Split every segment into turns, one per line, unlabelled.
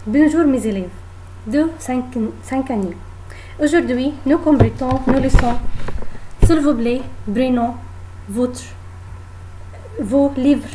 Bonjour mes élèves de 5 années. Aujourd'hui, nous complétons nos leçons. S'il vous plaît, prenez vos livres.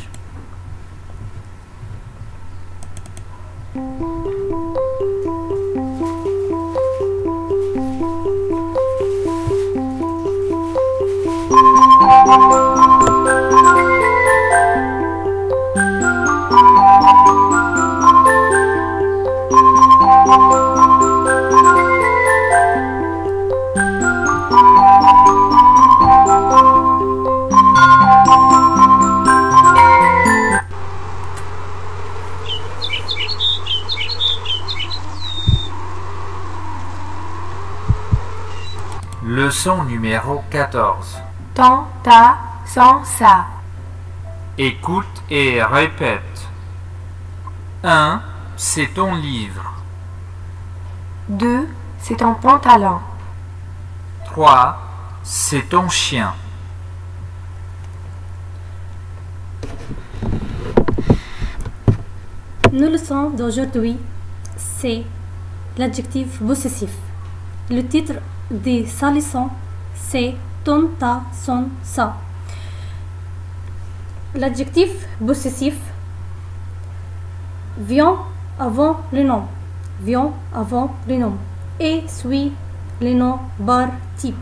Leçon numéro 14.
Ton, ta, son, ça.
Écoute et répète. 1. C'est ton livre.
2. C'est ton pantalon.
3. C'est ton chien.
Nos leçons d'aujourd'hui, c'est l'adjectif possessif. Le titre de sa leçon, c'est ton, ta, son, ça. L'adjectif possessif vient avant le nom, et suit le nom par type.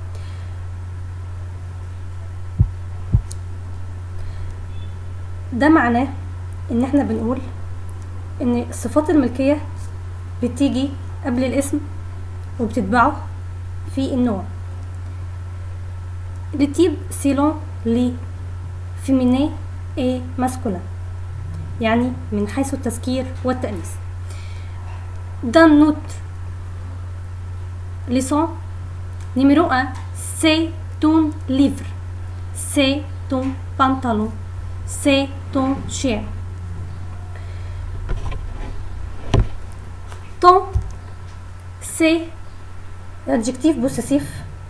ده معناه ان احنا بنقول ان الصفات الملكية بتيجي قبل الاسم وبتتبعه في النوع. Le type selon les féminins et masculin، يعني من حيث التذكير والتأنيث. Dans notre leçon numéro 1, c'est ton livre, c'est ton pantalon, c'est ton chien. Ton, c'est l'adjectif possessif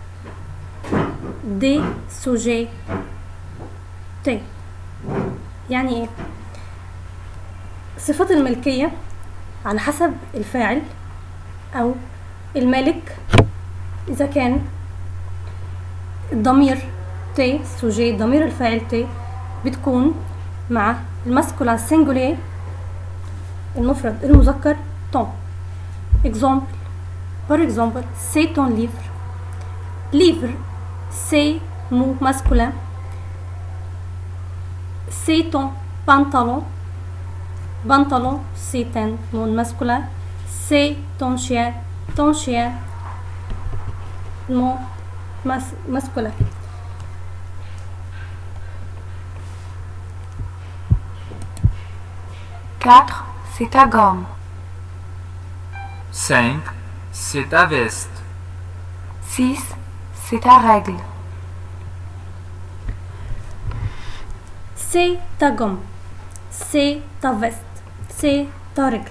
des sujets T. يعني ايه؟ صفات الملكية على حسب الفاعل او المالك. اذا كان الضمير تي سوجي، ضمير الفاعل تي، بتكون مع الماسكولا سينجولير المفرد المذكر ton. Par exemple, c'est ton livre. Livre, c'est mot masculin. C'est ton pantalon. Pantalon, c'est un mot masculin. C'est ton chien. Ton chien, mot masculin.
Quatre, c'est ta gomme.
5. C'est ta veste.
6. C'est ta règle.
C'est ta gomme. C'est ta veste. C'est ta règle.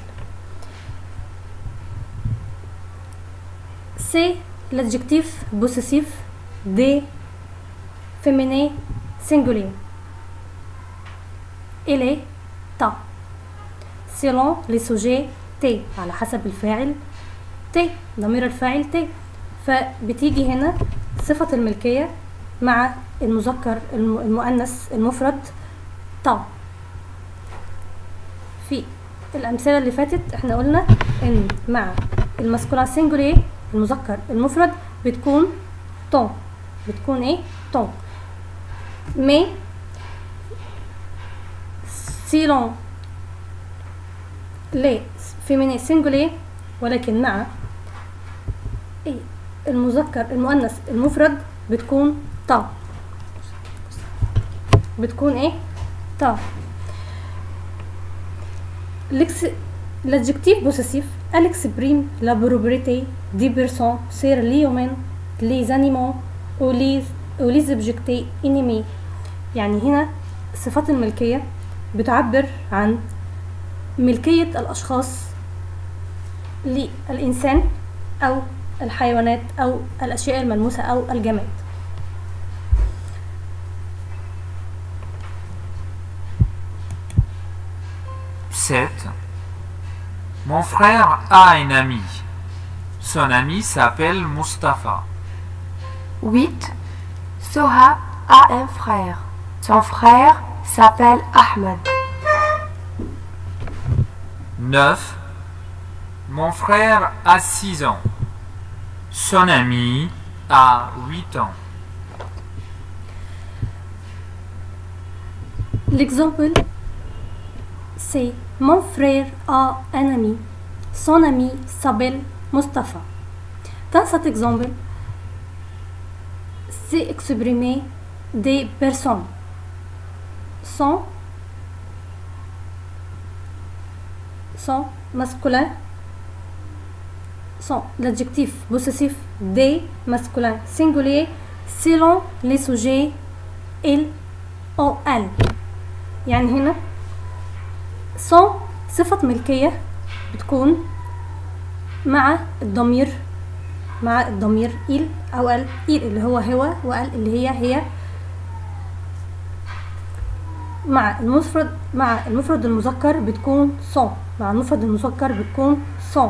C'est l'adjectif possessif des féminins singuliers. Il est ta selon les sujets تي، على حسب الفاعل تي، ضمير الفاعل تي، فبتيجي هنا صفة الملكية مع المذكر المؤنث المفرد تا. في الأمثلة اللي فاتت احنا قلنا ان مع الماسكولا سينجولير المذكر المفرد بتكون تون، بتكون ايه؟ تون. مي سيلون لي فيميني سينجولي، ولكن مع المذكر المؤنث المفرد بتكون تا، بتكون ايه؟ تا. L'adjectif possessif, elle exprime la propriété des personnes sur les humains, les animaux ou les objets inanimés. يعني هنا صفات الملكية بتعبر عن ملكية الأشخاص للإنسان أو الحيوانات أو الأشياء الملموسة أو الجماد.
7. Mon frère a un ami. Son ami s'appelle Mustapha.
8. Soha a un frère. Son frère s'appelle Ahmed.
9. Mon frère a 6 ans. Son ami a 8 ans.
L'exemple, c'est mon frère a un ami. Son ami s'appelle Mustapha. Dans cet exemple, c'est exprimer des personnes sont masculins, sont l'adjectif possessif des masculins singuliers selon les sujets il ou elle. يعني هنا sont صفة ملكية بتكون مع الضمير il أو ال il اللي هو وال اللي هي مع المفرد المذكر بتكون sont. مع المفرد المذكر بتكون sont.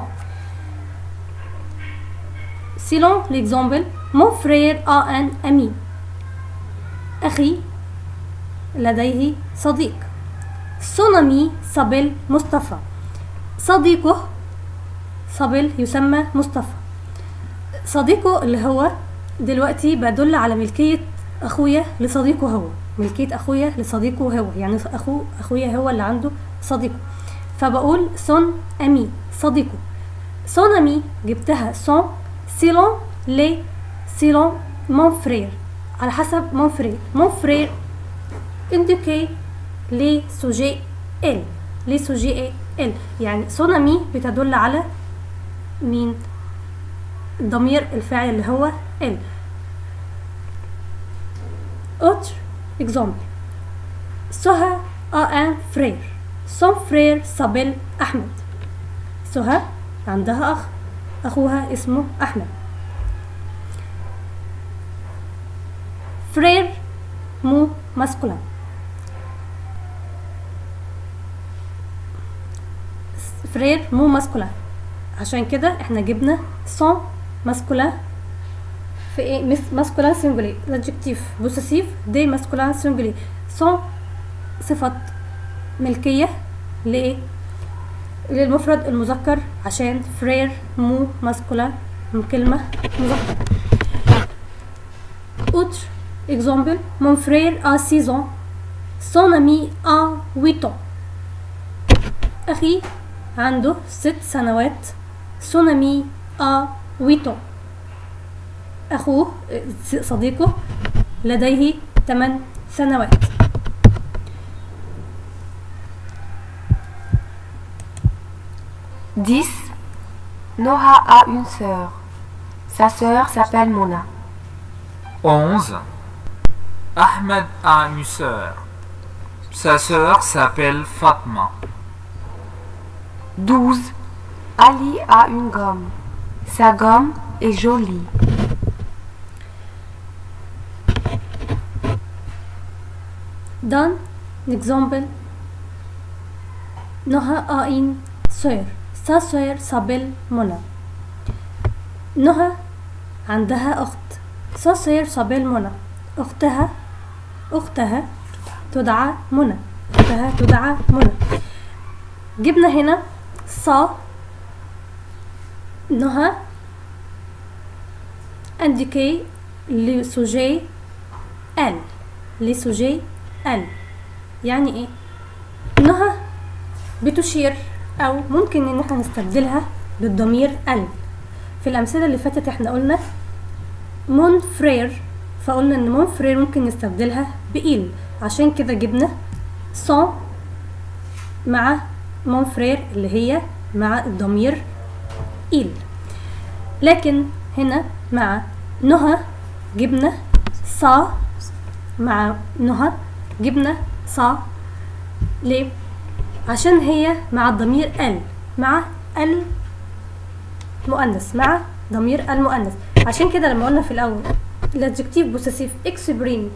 Selon l'exemple, mon frère a un ami. أخي لديه صديق. Son ami s'appelle مصطفى. صديقه يسمى مصطفى. صديقه اللي هو دلوقتي بدل على ملكية أخويا لصديقه هو. ملكية أخويا لصديقه هو، يعني أخويا هو اللي عنده صديقه. فبقول son ami صديقه. son ami جبتها son selon mon frère، على حسب mon frère indique les sujets elle. يعني son ami بتدل على مين؟ ضمير الفاعل اللي هو elle. autre exemple, Soha a un frère. Son frère s'appelle Ahmed. سهى عندها أخ، أخوها اسمه أحمد. frère مو masculin. frère مو masculin، عشان كده احنا جبنا son masculin في ايه؟ masculin singulier. l'adjectif possessif des masculin singulier. son صفة ملكية لإيه؟ للمفرد المذكر، عشان frère مو masculin من كلمة مذكر. autre exemple, mon frère a 6 ans. son ami a 8 ans. أخي عنده 6 سنوات. son ami a 8 ans. أخوه صديقه لديه 8 سنوات.
Noha a une sœur. Sa sœur s'appelle Mona.
11. Ahmed a une sœur. Sa sœur s'appelle Fatma.
12. Ali a une gomme. Sa gomme est jolie.
Dans l'exemple, Noha a une sœur. Sa sœur s'appelle Mona. نهى عندها أخت. Sa sœur s'appelle Mona. أختها تدعى منى. جبنا هنا صا نهى indiqué le sujet elle. يعني ايه؟ نهى بتشير او ممكن ان احنا نستبدلها بالضمير ال. في الامثله اللي فاتت احنا قلنا مون فرير، فقلنا ان مون فرير ممكن نستبدلها بإيل، عشان كده جبنا سون مع مون فرير اللي هي مع الضمير إيل. لكن هنا مع نهى جبنا صا، مع نهى جبنا صا. ليه؟ عشان هي مع الضمير ال، مع المؤنث، مع ضمير المؤنث. عشان كده لما قلنا في الاول l'adjectif possessif exprime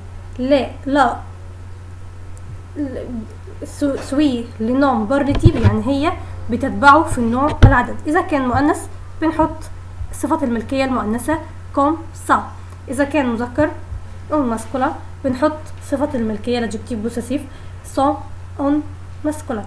suit le nom par le type، يعني هي بتتبعه في النوع العدد. إذا كان مؤنث بنحط صفة الملكية المؤنثة كوم سا. إذا كان مذكر أو ماسكولا بنحط صفة الملكية l'adjectif possessif sont en masculin.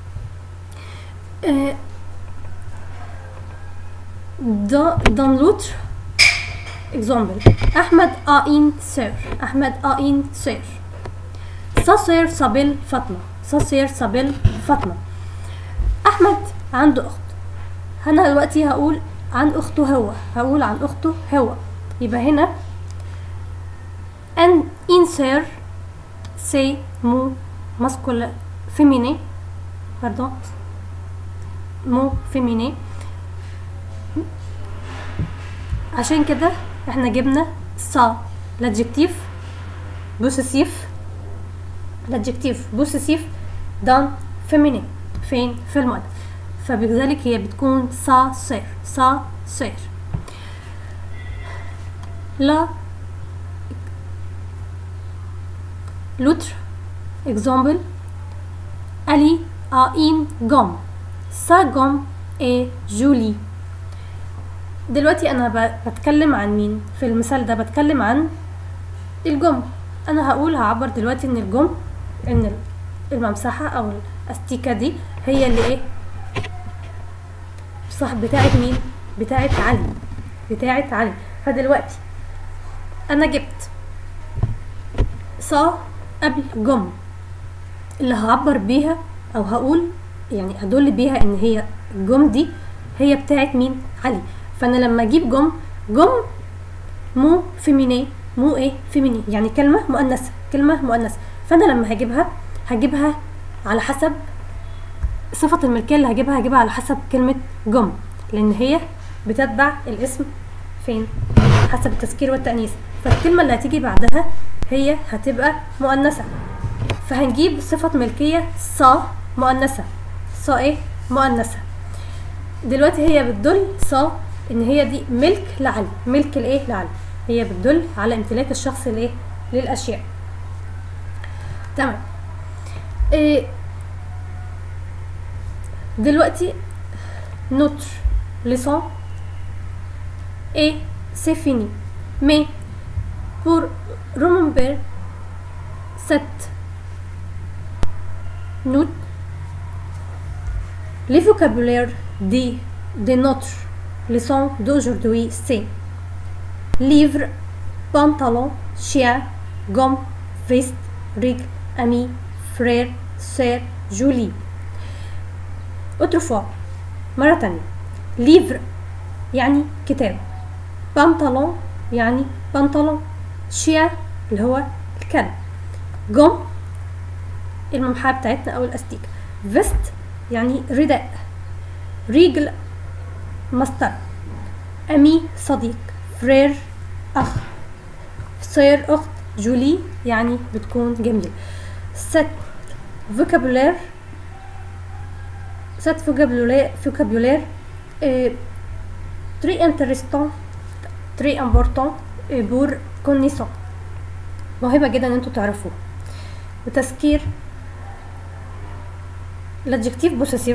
Dans l'autre exemple, Ahmed a une sœur. Ahmed a une sœur. Sa sœur s'appelle Fatma. Sa sœur s'appelle Fatma. أحمد عنده أخت. أنا دلوقتي هقول عن أخته هو. هقول عن أخته هو. يبقى هنا une sœur c'est mot masculin féminin. Pardon. mot féminin. عشان كده احنا جبنا ça l'adjectif possessif. l'adjectif possessif dans féminin فين في المؤنث، فبذلك هي بتكون sa sœur. sa sœur. l'autre exemple, Ali a une gomme. sa gomme est jolie. دلوقتي انا بتكلم عن مين في المثال ده؟ بتكلم عن الجم. انا هعبر دلوقتي ان الجم، ان الممسحة او الاستيكة دي هي اللي ايه صح بتاعت مين؟ بتاعت علي. بتاعت علي. فدلوقتي انا جبت صا قبل جم اللي هعبر بيها او هقول يعني هدل بيها ان هي الجم دي هي بتاعت مين؟ علي. فانا لما اجيب جم مو فيميني، مو ايه فيميني يعني كلمة مؤنثة، كلمة مؤنثة. فانا لما هجيبها على حسب صفة الملكية اللي هجيبها على حسب كلمة جم، لان هي بتتبع الاسم فين؟ حسب التذكير والتأنيث. فالكلمة اللي هتيجي بعدها هي هتبقى مؤنثة، فهنجيب صفة ملكية صا مؤنثة. صا ايه؟ مؤنثة. دلوقتي هي بتدل صا ان هي دي ملك لعلي. ملك الايه؟ لعلي. هي بتدل على امتلاك الشخص الايه؟ للاشياء. تمام. دلوقتي notre leçon et c'est fini. Mais pour remember cette note, les vocabulaires de notre leçon d'aujourd'hui c'est livre, pantalon, chien, gomme, veste, règle, ami, frère, sœur, Julie. Autrefois, مرة تانية. livre يعني كتاب. pantalon يعني بنطلون. chien اللي هو الكلب. gomme الممحاة بتاعتنا أو الأستيك. vest يعني رداء. ريجل مسطرة. أمي صديق. فرير أخ. سير أخت. جولي يعني بتكون جميل. ست vocabulaire très intéressant, très important pour connaissance. مهمة جدا ان انتوا تعرفوه. وتذكير l'adjectif possessif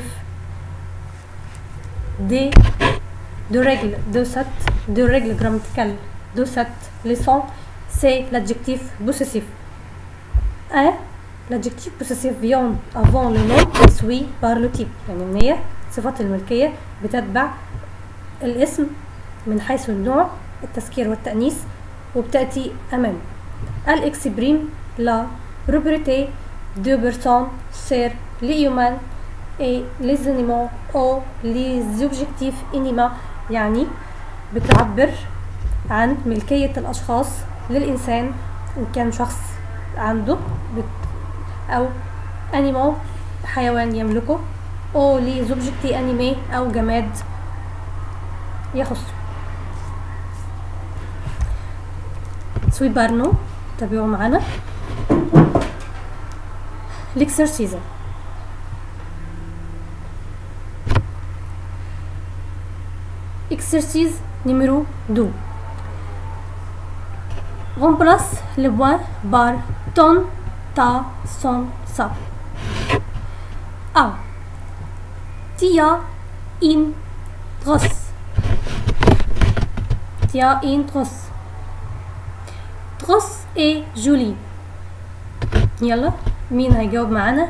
de règles grammaticales de cette leçon, c'est l'adjectif possessif. l'adjectif possessif vient avant le nom et suivi par le type. يعني ان هي صفات الملكية بتتبع الاسم من حيث النوع، التذكير والتأنيث، وبتأتي أمامه. Elle exprime la propriété de personnes sur les humains et les animaux ou les objectifs inanimés. يعني بتعبر عن ملكية الأشخاص للإنسان إن كان شخص عنده أو animal حيوان يملكه، أو les objectifs animés أو جماد يخصه. سوي بارنو تابعوا معنا. l'exercice. exercice numéro 2. remplace le point par ton, ta, son, sa. A. tu as une trousse. Tu as une trousse. trousse est jolie. يلا مين هيجاوب معانا؟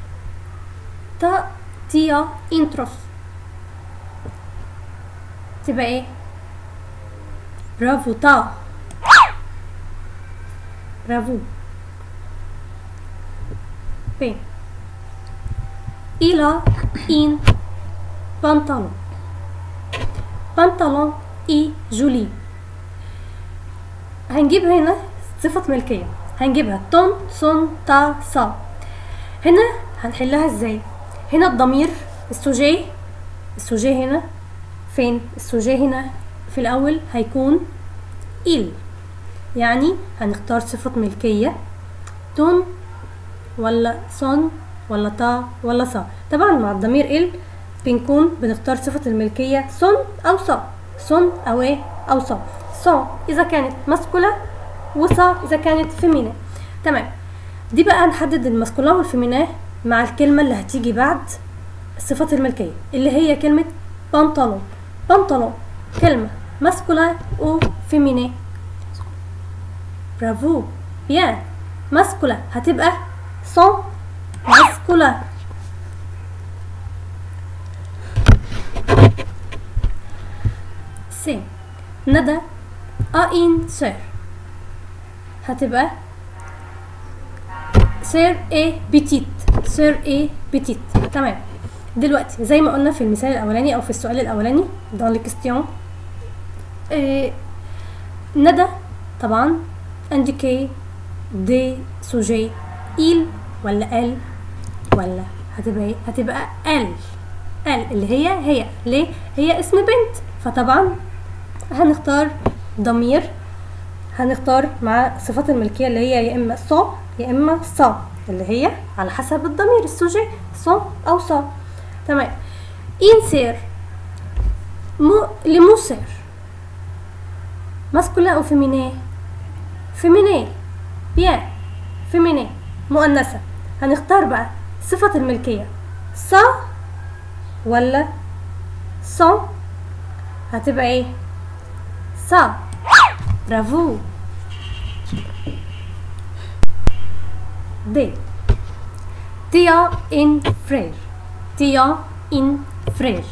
tu as une trousse. تبقى ايه؟ برافو تا. برافو. بين. il a un pantalon. pantalon est joli. هنجيب هنا صفة ملكية، هنجيبها ton son ta sa. هنا هنحلها ازاي؟ هنا الضمير السوجي، السوجي هنا فين؟ السوجي هنا في الأول هيكون il، يعني هنختار صفة ملكية ton ولا son ولا تا ولا صا. طبعا مع الضمير il بنكون بنختار صفة الملكية son أو صا، son أو ايه أو صا. son إذا كانت ماسكولا وصا إذا كانت فيمينا. تمام، دي بقى هنحدد الماسكولا والفيمينا مع الكلمة اللي هتيجي بعد الصفات الملكية اللي هي كلمة بانطالون. بانطالون كلمة ماسكولا أو فيمينا. برافو بيان. ماسكولا هتبقى son masculin. C. ندى a une sœur. هتبقى sœur est petite. sœur est petite. تمام. دلوقتي زي ما قلنا في المثال الأولاني أو في السؤال الأولاني dans les questions، ندى طبعا indiquer des sujets il ولا ال ولا هتبقى ايه؟ هتبقى ال اللي هي ليه؟ هي اسم بنت، فطبعا هنختار ضمير، هنختار مع صفات الملكية اللي هي يا اما صو يا اما صا، اللي هي على حسب الضمير السوجي صو او صا. تمام. انسير لموسر ماسكولا او فيمينيه؟ فيمينيه. بيان فيمينيه مؤنثة. هنختار بقى صفة الملكية صا ولا صو؟ هتبقى ايه؟ صا. برافو. دي تيا ان فرير. تيا ان فرير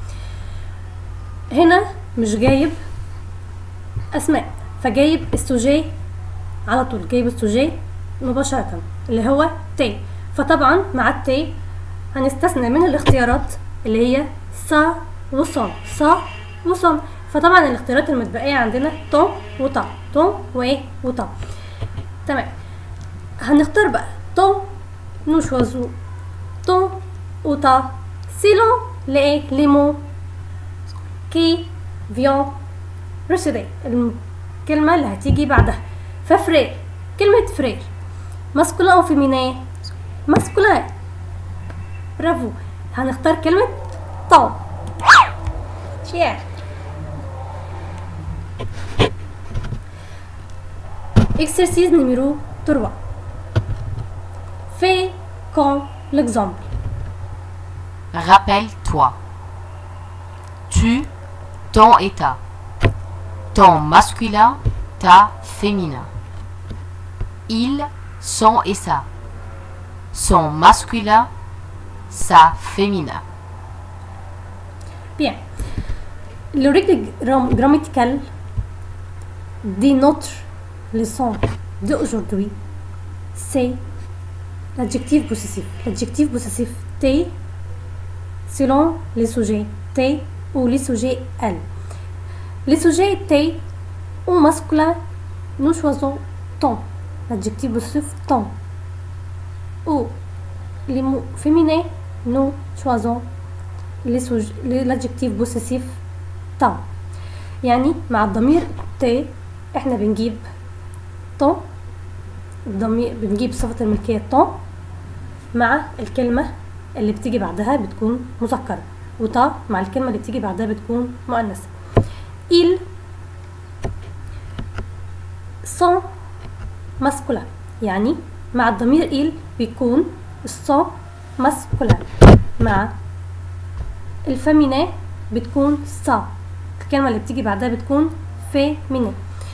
هنا مش جايب اسماء، فجايب السوجي على طول، جايب السوجي مباشرة اللي هو تي، فطبعا مع التي هنستثنى من الاختيارات اللي هي صا وصون. صا وصون، فطبعا الاختيارات المتبقية عندنا طون وطا، طون وايه وطا. تمام. هنختار بقى طون نو شوازو طون وطا سيلون لإيه؟ لي مو كي فيون رسدي، الكلمة اللي هتيجي بعدها. ففرير كلمة فرير ماسكولا او فيمينيه؟ ماسكولا. برافو. هنختار كلمة طون. شير. exercice numéro 3. Fais comme l'exemple.
Rappelle-toi. Tu, ton et ta. Ton masculin, ta féminin. Il, son et sa. Son masculin, sa féminin.
Bien. Le règle grammaticale de notre leçon d'aujourd'hui, c'est l'adjectif possessif. L'adjectif possessif T selon les sujets T ou les sujets elle. Les sujets T au masculin, nous choisissons ton. L'adjectif possessif ton. Ou les mots féminins, nous choisissons l'adjectif possessif ta. يعني مع الضمير T احنا بنجيب ton، الضمير بنجيب صفة الملكية ton مع الكلمة اللي بتيجي بعدها بتكون مذكرة، وتا مع الكلمة اللي بتيجي بعدها بتكون مؤنثة. il sont masculin، يعني مع الضمير il بيكون sont masculin، مع الفامينيه بتكون سا، الكلمة اللي بتيجي بعدها بتكون فيمينيه.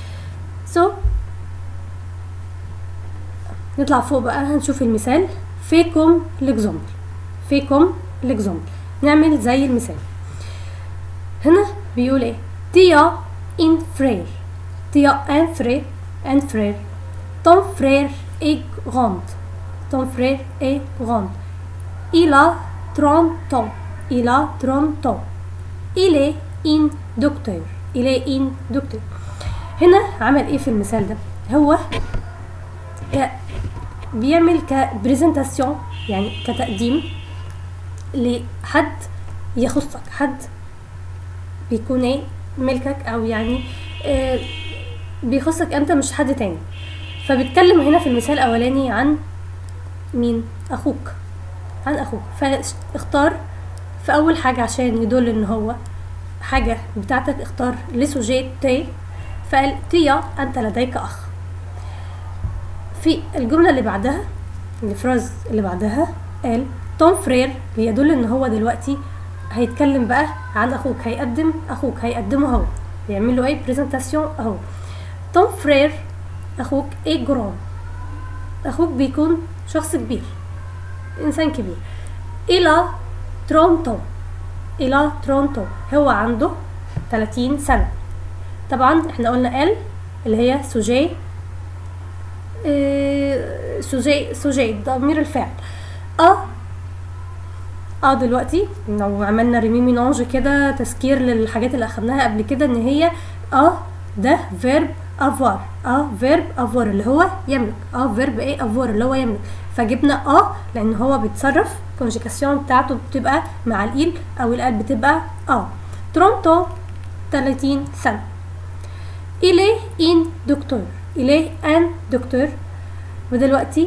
نطلع فوق بقى هنشوف المثال. فيكم ليكزامبل، فيكم ليكزامبل، نعمل زي المثال. هنا بيقول ايه؟ تيا ان فرير، تيا ان فرير، ان فرير. ton frère est grand, ton frère est grand. Il a 30 ans, il a 30 ans. Il est un docteur, il est un docteur. هنا عمل ايه في المثال ده؟ هو بيعمل كبريزنتاسيون، يعني كتقديم لحد يخصك، حد بيكون ايه ملكك، او يعني بيخصك انت مش حد تاني. فبيتكلم هنا في المثال الاولاني عن مين؟ اخوك، عن اخوك. فاختار في اول حاجة عشان يدل ان هو حاجة بتاعتك، اختار لسوجي تي، فقال تيا انت لديك اخ. في الجملة اللي بعدها، الفراز اللي بعدها، قال تون فرير، ليدل ان هو دلوقتي هيتكلم بقى عن اخوك، هيقدم اخوك، هيقدمه هو، يعمل له ايه بريزنتاسيون اهو. تون فرير اخوك ايه جرام، اخوك بيكون شخص كبير، انسان كبير. الى ترونتو، الى ترونتو، هو عنده 30 سنة. طبعا احنا قلنا ال اللي هي سوجي، سوجي ضمير الفعل. دلوقتي لو عملنا ريمي مينانج كده، تذكير للحاجات اللي اخدناها قبل كده، ان هي ده فيرب افوار، فيرب افوار اللي هو يملك، فيرب ايه افوار اللي هو يملك. فجبنا لان هو بيتصرف، كونجيكاسيون بتاعته بتبقى مع الإيل او الال بتبقى ترونتو 30 سنة. il est un docteur، il est un docteur. ودلوقتي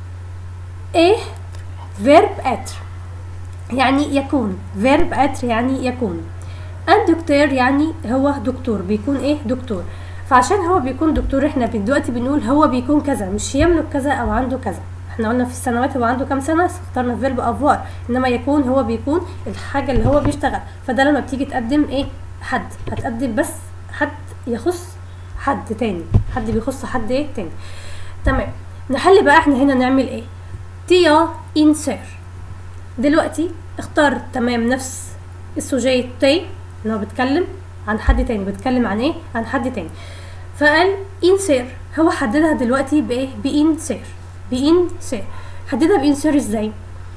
ايه فيرب être يعني يكون، فيرب être يعني يكون. un docteur يعني هو دكتور، بيكون ايه دكتور. فعشان هو بيكون دكتور احنا دلوقتي بنقول هو بيكون كذا، مش يملك كذا او عنده كذا. احنا قلنا في السنوات هو عنده كام سنة، اخترنا فيرب افوار. انما يكون هو بيكون الحاجة اللي هو بيشتغل. فده لما بتيجي تقدم ايه حد، هتقدم بس حد يخص حد تاني، حد بيخص حد ايه تاني. تمام. نحل بقى احنا هنا نعمل ايه؟ تيا انسير. دلوقتي اختار تمام نفس السوجي تي اللي هو بيتكلم عن حد تاني، بيتكلم عن ايه؟ عن حد تاني. فقال انسير، هو حددها دلوقتي بايه؟ بانسير، بانسير. حددها بانسير ازاي؟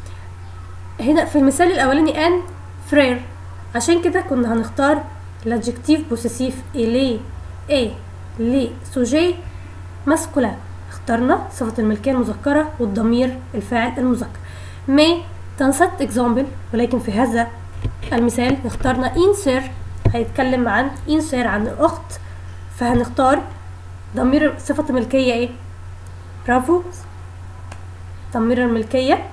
هنا في المثال الاولاني ان فرير، عشان كده كنا هنختار l'adjectif possessif إلي ايه لي سوجي ماسكولين. اخترنا صفة الملكية المذكرة والضمير الفاعل المذكر. مي تنسات اكزامبل، ولكن في هذا المثال اخترنا انسير، هيتكلم عن انسير عن الاخت، فهنختار ضمير صفة الملكية ايه؟ برافو، ضمير الملكية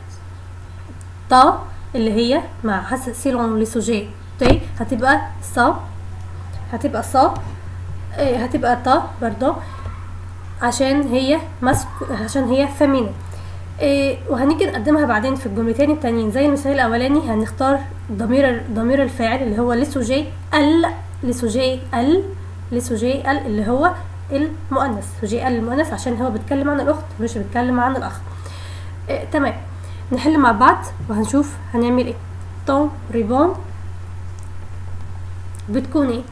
تا اللي هي مع حسب سيلون لسوجي تي هتبقى صا، هتبقى صا، هتبقى تا برضو عشان هي عشان هي فيمينين. وهنيجي نقدمها بعدين في الجملتين التانيين. زي المثال الاولاني هنختار ضمير الفاعل اللي هو لسوجي ال، لسوجي ال، لسوجي ال اللي هو المؤنث، سوجي ال المؤنث عشان هو بيتكلم عن الاخت مش بيتكلم عن الاخ. تمام. نحل مع بعض وهنشوف هنعمل ايه. طون ريبون بتكون ايه؟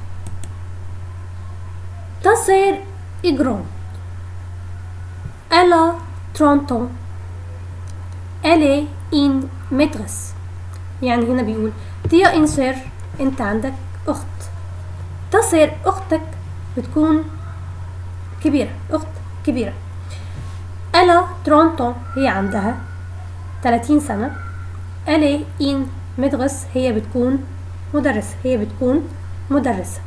ta sœur est grande, elle a 30 ans, elle est une maîtresse. يعني هنا بيقول تيا ان سير، انت عندك اخت. ta sœur اختك بتكون كبيرة، اخت كبيرة. elle a 30 ans هي عندها 30 سنة. elle est une maîtresse هي بتكون مدرسة، هي بتكون مدرسة.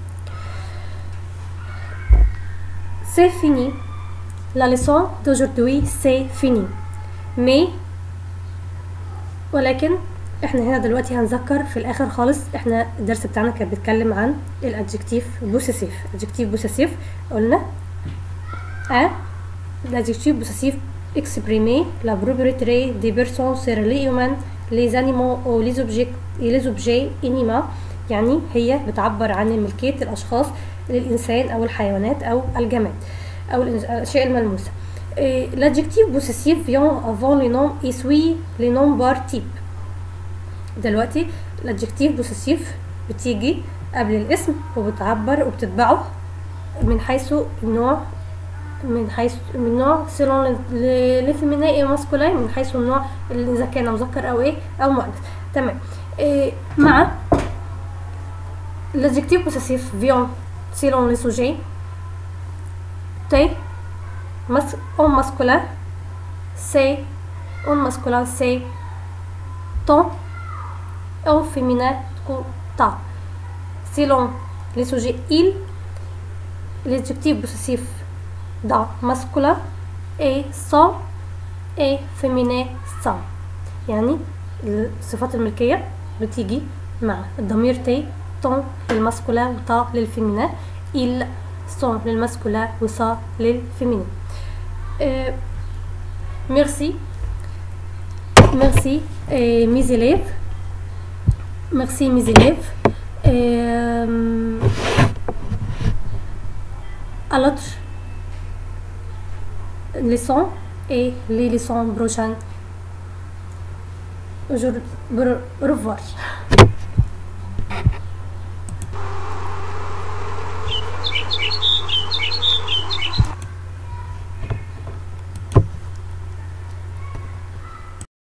C'est fini. La leçon d'aujourd'hui c'est fini. Mais ولكن احنا هنا دلوقتي هنذكر في الاخر خالص، احنا الدرس بتاعنا كان بيتكلم عن الادجكتيف بوسيسيف. adjectif بوسيسيف قلنا l'adjectif possessif exprimer la propriété des personnes sur les humains, les animaux ou les objets les objets inanimés يعني هي بتعبر عن ملكية الأشخاص للإنسان أو الحيوانات أو الجماد أو الأشياء الملموسة. L'adjectif possessif vient avant les noms et suit les noms par type. دلوقتي l'adjectif possessif بتيجي قبل الاسم وبتعبر وبتتبعه من حيث النوع من نوع selon le féminin et masculin من حيث النوع إذا كان مذكر أو إيه أو مؤنث. تمام. مع l'adjectif possessif vient selon les sujets T en masculin C en masculin c'est ton en féminin ta. Selon les sujets il l'adjectif possessif dans masculin et son et féminin ça. يعني الصفات الملكية بتيجي مع الضمير تي ton للماسكولين وتا للفيمينين ils sont للماسكولين وصا للفيمينين. Merci mes élèves. Merci mes élèves. À l'autre leçon et les leçons prochaines. Au revoir.